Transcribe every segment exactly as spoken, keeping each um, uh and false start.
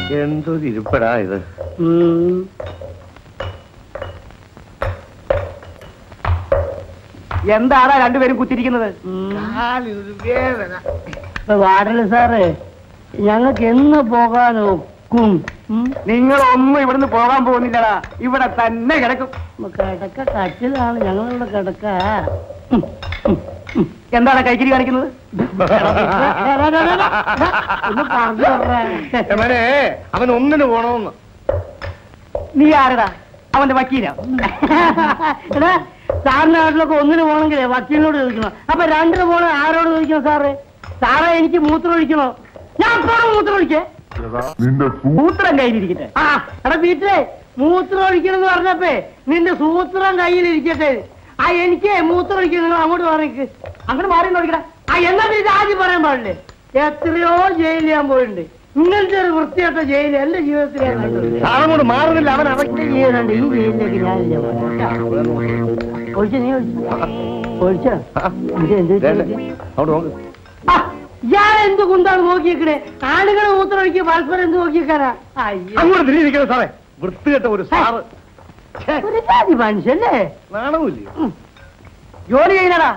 എന്തൊരു ഇരിപ്പടാ ഇത്. എന്താണ് രണ്ടുപേരും കുത്തിരിക്കുന്നത്? വാടല് സാറേ, ഞങ്ങൾക്ക് എന്ന് പോകാനൊക്കും? നിങ്ങളൊന്നും ഇവിടുന്ന് പോകാൻ പോകുന്നില്ലടാ, ഇവിടെ തന്നെ കിടക്കും. കിടക്ക കച്ചിലാണ് ഞങ്ങളിവിടെ കിടക്ക. എന്താണ് കൈക്കിരി കാണിക്കുന്നത്? അവൻ ഒന്നിന് പോണോന്ന്. നീ ആരടാ? അവന്റെ വക്കീലാ? സാറിന്റെ നാട്ടിലൊക്കെ ഒന്നിന് പോകണമെങ്കിലേ വക്കീലിനോട് ചോദിക്കണം. അപ്പൊ രണ്ടിന് പോണ ആരോട് ചോദിക്കണം? സാറേ സാറേ എനിക്ക് മൂത്രം ഒഴിക്കണോ? ഞാൻ എപ്പോഴും മൂത്രം ഒഴിക്കേ. മൂത്രം കയ്യിലിരിക്കട്ടെ. ആ എടാ വീട്ടിലെ മൂത്രം ഒഴിക്കണം എന്ന് പറഞ്ഞപ്പേ നിന്റെ സൂത്രം കയ്യിലിരിക്കട്ടെ. ആ എനിക്ക് മൂത്രം ഒഴിക്കണം, നിങ്ങൾ അങ്ങോട്ട് പറഞ്ഞേക്ക്. അങ്ങോട്ട് മാറി നോക്കിടാ. ആ എന്നാ പിന്നെ ആദ്യം പറയാൻ പാടില്ലേ? എത്രയോ ജയിലിൽ ഞാൻ പോയിട്ടുണ്ട്. ഇങ്ങനത്തെ ഒരു വൃത്തിയായിട്ട ജയില് എന്റെ ജീവിതത്തിൽ അങ്ങോട്ട് മാറുന്നില്ല. അവൻ അവന്റെ ജീവിതമുണ്ട്. ഈ ജയിലിലേക്ക് ഞാനില്ല. ഒഴിച്ച നീ ഒഴിച്ച ഞാൻ എന്ത് കുന്താണ് നോക്കിയേക്കണേ? ആളുകളെ മൂത്രം ഒഴിക്കുക, പരസ്പരം എന്ത് നോക്കിയേക്കാനാ? അങ്ങോട്ട് സാറേ, വൃത്തികെട്ട ഒരു സാറ്. ഒരു ജാതി മനുഷ്യല്ലേ? നാണമില്ല. ജോലി ചെയ്യണടാ.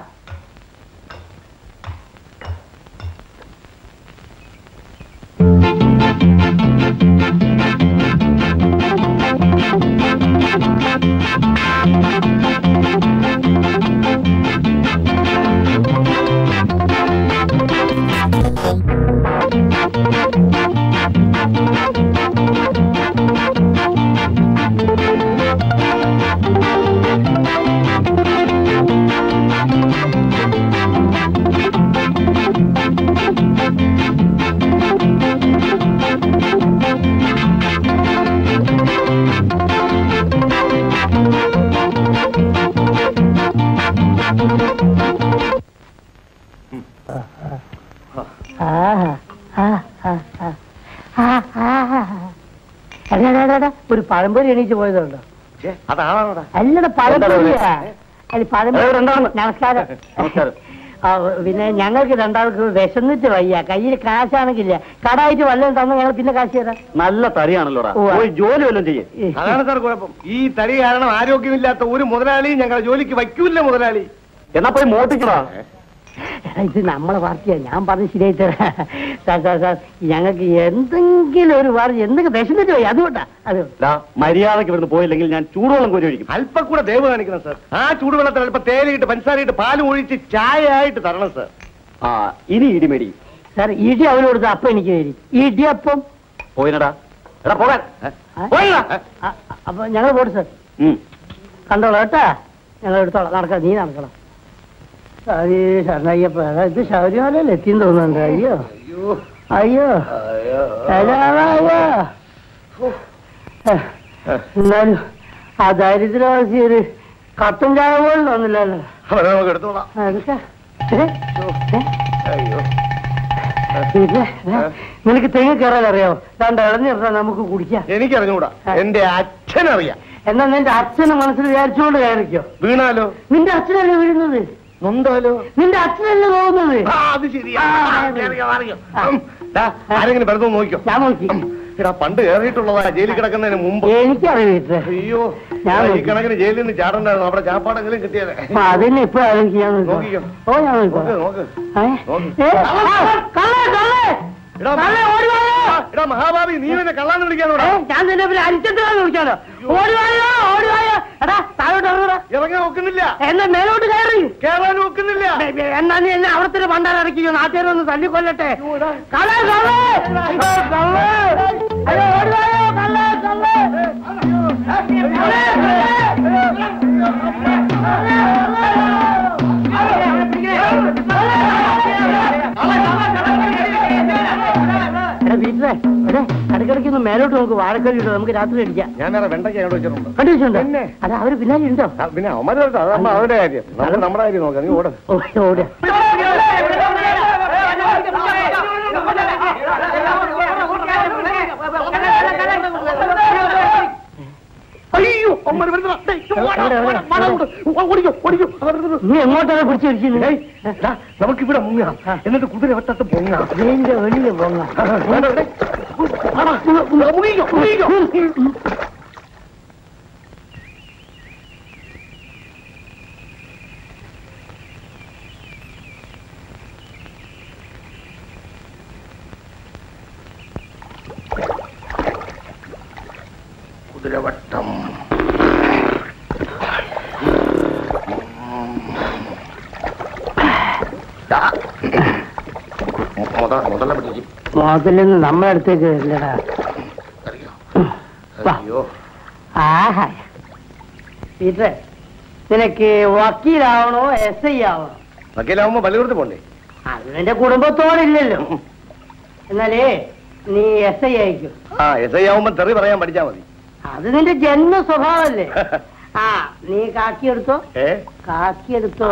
ഒരു പഴംപൊരി എണീച്ച് പോയതുണ്ടോ? അതാണോടാ? അല്ലട പഴംപൊരിയാ. അല്ല പഴംപൊരി. നമസ്കാരം. പിന്നെ ഞങ്ങൾക്ക് രണ്ടാൾക്ക് വിശന്നിട്ട് വയ്യ. കയ്യിൽ കാശാണെങ്കില്ല, കടായിട്ട് വല്ലതും തന്നു ഞങ്ങൾ പിന്നെ കാശ് തരാം. നല്ല തടിയാണല്ലോടാ, ജോലി വല്ലതും ചെയ്യും. അതാണ് സാർ കുഴപ്പം. ഈ തടി കാരണം ആരോഗ്യമില്ലാത്ത ഒരു മുതലാളിയും ഞങ്ങളെ ജോലിക്ക് വയ്ക്കൂല്ല മുതലാളി. എന്നാ പോയി മോട്ടിക്കടാ. ഇത് നമ്മളെ പാർട്ടിയാ. ഞാൻ പറഞ്ഞ് ശരിയായി തരാം. സാർ സാർ സാർ ഞങ്ങൾക്ക് എന്തെങ്കിലും ഒരു വാർത്ത എന്തെങ്കിലും വിശന്നിട്ട് പോയി, അതുകൊണ്ടാ. അത് മര്യാദക്ക് ഇവിടുന്ന് പോയില്ലെങ്കിൽ ഞാൻ ചൂടുവെള്ളം കോരി ഒഴിക്കും. അല്പം കൂടെ ദയവ് കാണിക്കണം സാർ. ആ ചൂടുവെള്ളത്തിൽ അല്പം തേയിലയിട്ട് പഞ്ചസാരയിട്ട് പാലും ഒഴിച്ച് ചായ ആയിട്ട് തരണം സാർ. ആ ഇനി ഇടിമേടി സാർ. ഇടി അവന് കൊടുത്ത അപ്പം എനിക്ക് തരും. ഇടിയപ്പം പോയിനടാ. എടാ പോകാൻ. അപ്പൊ ഞങ്ങൾ പോട്ടെ സാർ. കണ്ടോളാം കേട്ടാ. ഞങ്ങൾ എടുത്തോളാം. നടക്കാം, നീ നടക്കണം. സാരി ശരണയ്യപ്പ, ഇത് ശബരിമലയിൽ എത്തിയെന്ന് തോന്നുന്നുണ്ട്. അയ്യോ അയ്യോ അയ്യോ. എന്നാലും ആ ദരിദ്രവാസി ഒരു കട്ടൻ ചായ പോലും തോന്നില്ലല്ലോ. പിന്നെ നിനക്ക് തെങ്ങ് കയറാൻ അറിയാമോ? രണ്ട് ഇളഞ്ഞിട്ടാ നമുക്ക് കുടിക്കാം. എനിക്കറിഞ്ഞൂടാ, എന്റെ അച്ഛനറിയാം. എന്നാ നിന്റെ അച്ഛനെ മനസ്സിൽ വിചാരിച്ചുകൊണ്ട് കയറിക്കോ. വീണാലോ? നിന്റെ അച്ഛനല്ലേ വീഴുന്നത്? നൊന്താലോ? നിന്റെ അച്ഛനല്ലേ പോകുന്നത്? അത് ശരിയാ. ആരെങ്കിലും വെറുതെ നോക്കിയോ? ഞാൻ നോക്കി. എടാ പണ്ട് കയറിയിട്ടുള്ളതാ ജയിലിൽ കിടക്കുന്നതിന് മുമ്പ്. എനിക്കറിയില്ല. അയ്യോ, ഞാൻ ഈ കണക്കിന് ജയിലിൽ നിന്ന് ചാടണ്ടായിരുന്നു. അവിടെ ചാപ്പാടെങ്കിലും കിട്ടിയത്. അതിനെ ഇപ്പൊ നോക്കിയോ? ഓ ഞാൻ നോക്ക് നോക്ക്. എടാ മഹാഭാവി, നീ എന്നെ കള്ളാന്ന് വിളിക്കാനോടാ? ഞാൻ നിന്നെ പിന്നെ അരിച്ചെടുത്ത് വിളിക്കാനോ? ഓടിവായോ ഓടിവായോ. എടാ താഴോട്ട് ഇറങ്ങൂടാ. ഇറങ്ങാൻ നോക്കുന്നില്ല. എന്നെ മേലോട്ട് കയറി. കയറാൻ നോക്കുന്നില്ല. എന്നാ നീ എന്നെ അവിടത്തെ പണ്ടാൻ ഇറക്കിയോ? നാട്ടുകാരൊന്ന് തല്ലിക്കൊല്ലട്ടെ. കള്ളേ കള്ളേ കള്ളേ. അയ്യോ ഓടിവായോ കള്ളേ കള്ളേ. വീട്ടിലെ ഇടയ്ക്കിടയ്ക്ക് മേലോട്ട് നമുക്ക് വാഴക്കറി ഇട്ടോ, നമുക്ക് രാത്രി അടിക്കാം. ഞാൻ വേറെ വെണ്ടയ്ക്ക് അങ്ങോട്ട് വെച്ചിട്ടുണ്ട്. കണ്ടു വെച്ചിട്ടുണ്ടോ? അല്ല അവര് പിന്നാലെ ഉണ്ടോ? പിന്നെ അവന്മാരെ അവരുടെ കാര്യം, നമ്മൾ നമ്മുടെ കാര്യം നോക്കാം. നീ ഓട ഓടുക. അയ്യോ നീ എങ്ങോട്ടാണ് പിടിച്ചു വെച്ചിരുന്നത്? നമുക്കിവിടെ മുങ്ങാം, എന്നിട്ട് കുതിര വട്ടത്ത് പൊങ്ങാം. വെളിയിൽ പൊങ്ങാം. കുതിരവട്ടം. മുതലൊന്നും നമ്മളെ അടുത്തേക്ക് വരില്ലടാ. ആഹാ പീറ്ററെ, നിനക്ക് വക്കീലാവണോ എസ് ഐ ആവണോ? വക്കീലാവുമ്പോ പള്ളികൂടത്ത് പോണ്ടേ? അത് നിന്റെ കുടുംബത്തോടില്ലല്ലോ. എന്നാലേ നീ എസ് ഐ ആയിരിക്കും. ആ എസ് ഐ ആവുമ്പോ തെറി പറയാൻ പഠിച്ചാ മതി. അത് നിന്റെ ജന്മ സ്വഭാവല്ലേ. ആ നീ കാക്കിയെടുത്തോ. ഏ കാക്കിയെടുത്തോ.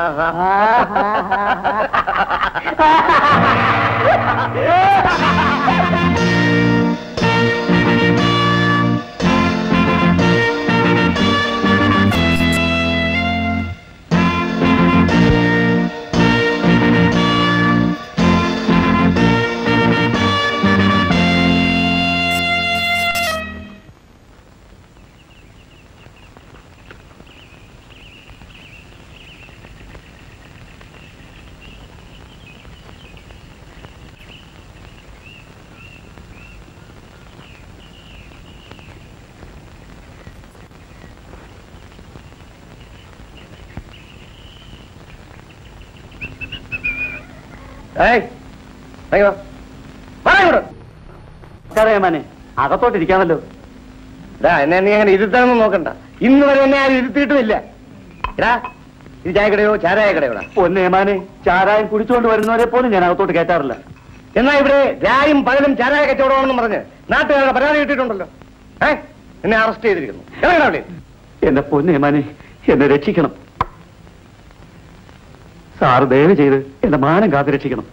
മാനെ അകത്തോട്ടിരിക്കാമല്ലോ. എന്നെ നീ അങ്ങനെ ഇരുത്താനൊന്നും നോക്കണ്ട. ഇന്ന് വരെ എന്നെ ആരും ഇരുത്തിയിട്ടുമില്ല. എടാ ഇത് ചായക്കടയോ ചാരായ കടയോടാ? പൊന്നേമാനെ, ചാരായം കുടിച്ചുകൊണ്ട് വരുന്നവരെ പോലും ഞാൻ അകത്തോട്ട് കയറ്റാറില്ല. എന്നാ ഇവിടെ രായും പകലും ചാരായ കച്ചവടമാണെന്ന് പറഞ്ഞ് നാട്ടുകാരുടെ പരാതി കിട്ടിയിട്ടുണ്ടല്ലോ. ഏ എന്നെ അറസ്റ്റ് ചെയ്തിരിക്കുന്നു. എവിടെ എന്റെ പൊന്നേമാനെ, എന്നെ രക്ഷിക്കണം. സാറ് ദയവ് ചെയ്ത് എന്റെ മാനം കാത്തു രക്ഷിക്കണം.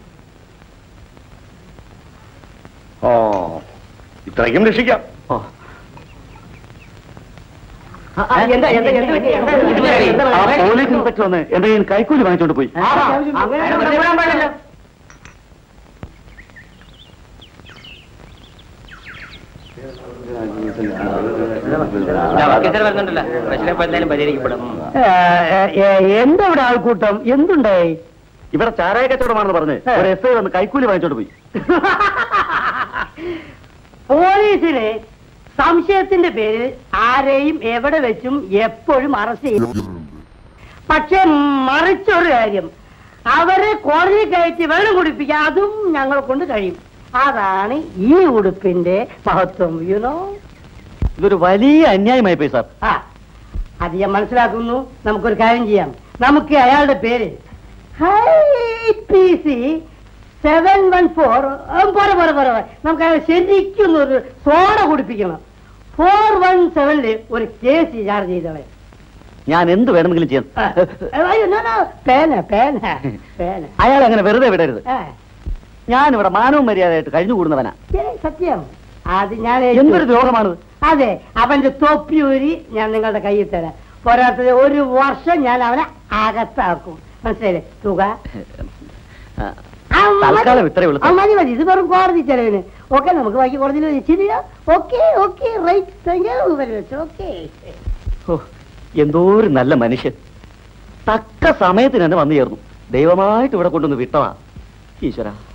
ഓ ഇത്രയ്ക്കും രക്ഷിക്കാം. ഓ പോലീസ് ഇൻസ്പെക്ടർ വന്ന് എന്റെ കയ്യിൽ കൈക്കൂലി വാങ്ങിച്ചോണ്ട് പോയി. എന്താ ഇവിടെ ആൾക്കൂട്ടം? എന്തുണ്ടായി? ഇവിടെ ചാരായ കച്ചവടമാണെന്ന് പറഞ്ഞ് ഒരു എസ് ഐ വന്ന് കൈക്കൂലി വാങ്ങിച്ചോണ്ട് പോയി. പോലീസിന് സംശയത്തിന്റെ പേരിൽ ആരെയും എവിടെ വെച്ചും എപ്പോഴും അറസ്റ്റ് ചെയ്യും. പക്ഷെ മറിച്ചൊരു കാര്യം, അവരെ കോടതി കയറ്റി വെള്ളം കുടിപ്പിക്കാൻ അതും ഞങ്ങളെ കൊണ്ട് കഴിയും. അതാണ് ഈ ഉടുപ്പിന്റെ മഹത്വം. യുനോ, ഇതൊരു വലിയ അന്യായമായി പോയി സാർ. ആ അത് ഞാൻ മനസ്സിലാക്കുന്നു. നമുക്കൊരു കാര്യം ചെയ്യാം. നമുക്ക് അയാളുടെ പേര് സെവൻ വൺ ഫോർ പോരെ പോരെ പോരെ നമുക്ക് അയാൾ ശരിക്കും ഒരു സോഡ കുടിപ്പിക്കണം. ഫോർ വൺ സെവനില് ഒരു കേസ് ചാർജ് ചെയ്തവൻ. ഞാൻ എന്ത് വേണമെങ്കിലും ചെയ്യാം. പേന പേന പേന അയാൾ അങ്ങനെ വെറുതെ വിടരുത്. ഞാനിവിടെ മാനവും മര്യാദയായിട്ട് കഴിഞ്ഞു കൂടുന്നവനാ. സത്യം. അത് ഞാൻ എന്തൊരു ദ്രോഹമാണത്. അതെ, അവന്റെ തൊപ്പിയൂരി ഞാൻ നിങ്ങളുടെ കയ്യിൽ തരാം. പോരാത്തത് ഒരു വർഷം ഞാൻ അവനെ അകത്താക്കും. മനസ്സിലായില്ലേ? തുക തൽക്കാലം ഇത്രയേ ഉള്ളൂ. മതി മതി, ഇത് വെറും കോടതി ചെലവിന്. ഓക്കെ, നമുക്ക് ബാക്കി കോടതിയിൽ ശരിയാ. Okay okay right. ഓക്കെ. എന്തോ ഒരു നല്ല മനുഷ്യൻ. തക്ക സമയത്തിന് തന്നെ വന്നു ചേർന്നു. ദൈവമായിട്ട് ഇവിടെ കൊണ്ടുവന്ന് വിട്ടതാ ഈശ്വര.